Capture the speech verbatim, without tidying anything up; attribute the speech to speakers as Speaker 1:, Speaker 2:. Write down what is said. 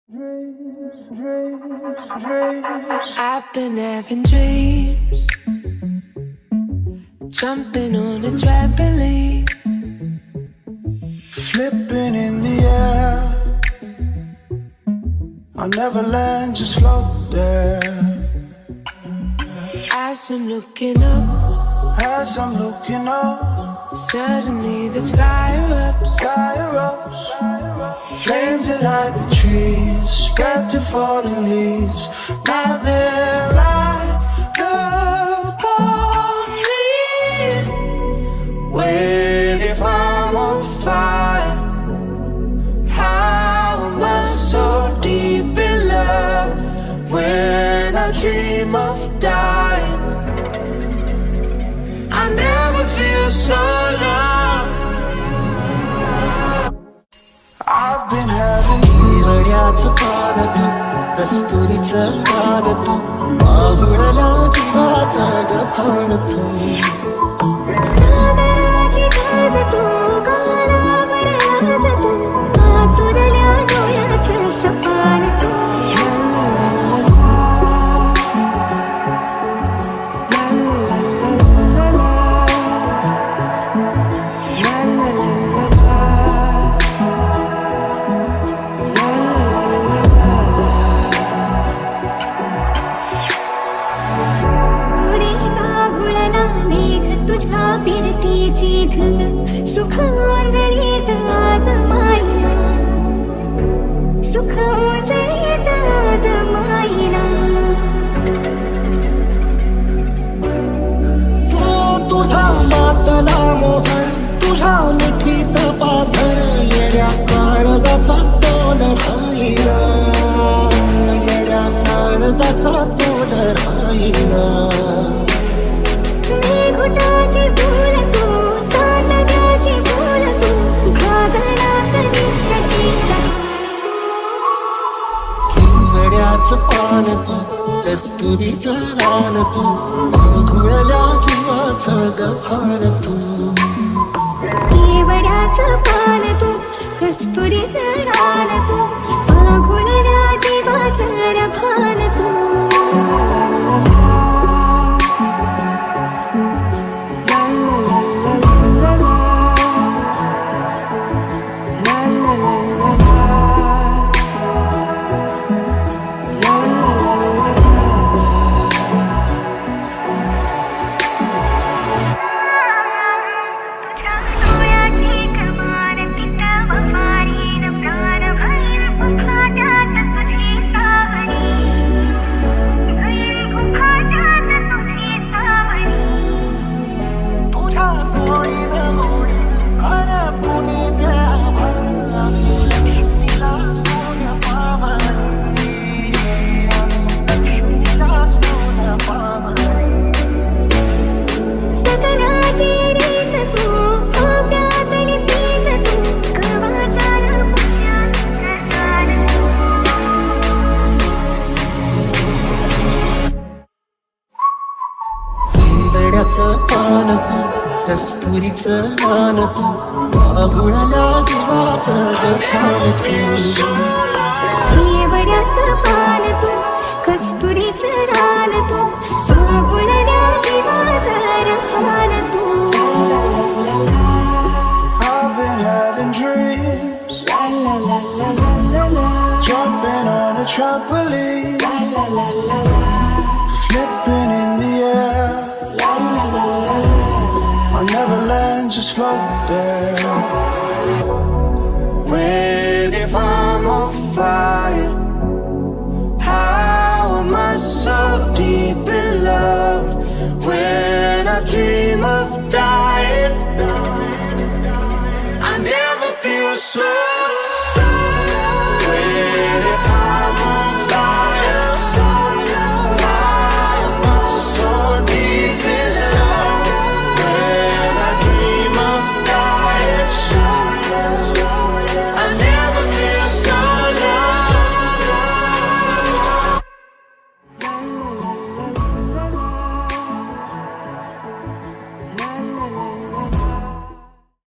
Speaker 1: I've been having dreams, jumping on a trampoline,
Speaker 2: flipping in the air. I'll never land, just float there.
Speaker 1: As I'm looking up,
Speaker 2: as I'm looking up,
Speaker 1: suddenly the sky erupts.
Speaker 2: Sky erupts. Flames that light the trees, spread to fallen leaves. Now they're right upon me. Wait, if I'm on fire, how am I so deep in love? When I dream of dying, I never feel so loved. I've been having
Speaker 3: हिरड्याचं पान तू, कस्तुरीचं गान तू, माहुळला जीवाचा गफान तू. सागराची गाज तू, गाणावर लाज तू, आतुरल्या डोळ्याचं सपान तू. फिरतीची धग सुख ओंजळीत आज माईला, सुख ओंजळीत आज माईला. तू तुझा मातला मोहन, तुझ्या मिठीत पाझर, येड्या काळजाचा तोल राहिला, येड्या काळजाचा तोल राहिला. घुटाची बोल तू, चांदण्याची बोल तू, घागरात नित्याची किंगड्याचं पान तू, कस्तुरीचं रान तू, माघुळल्या जीवाचं गफान तू. केवड्याचं पान तू, कस्तुरीचं रान तू, माघुळल्या जीवाचं गफान तू. पान तू, कस्तुरीचं रान तू, माघुळल्या जीवाचं गफान तू. शेवड्याचं पान तू, कस्तुरीचं रान तू, माघुळल्या जीवाचं गफान तू.
Speaker 2: I've been having dreams, jumping on a trampoline, flipping in the air. I'll never land, just float there. Wait, if I'm on fire, how am I so deep in love? When I dream of dying, I never feel so